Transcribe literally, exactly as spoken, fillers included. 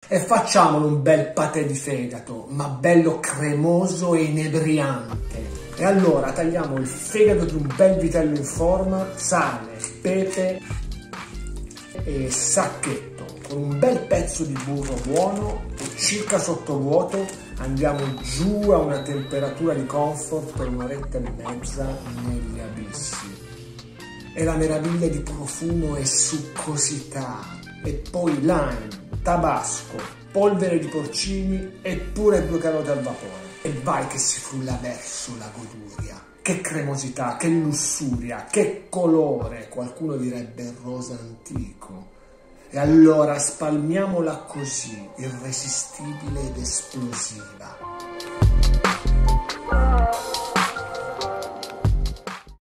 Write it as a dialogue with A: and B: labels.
A: E facciamolo un bel patè di fegato, ma bello cremoso e inebriante. E allora tagliamo il fegato di un bel vitello in forma, sale, pepe e sacchetto. Con un bel pezzo di burro buono e circa sottovuoto andiamo giù a una temperatura di comfort per un'oretta e mezza negli abissi. E la meraviglia di profumo e succosità. E poi lime, tabasco, polvere di porcini e pure due carote al vapore. E vai che si frulla verso la goduria. Che cremosità, che lussuria, che colore, qualcuno direbbe rosa antico. E allora spalmiamola così, irresistibile ed esplosiva.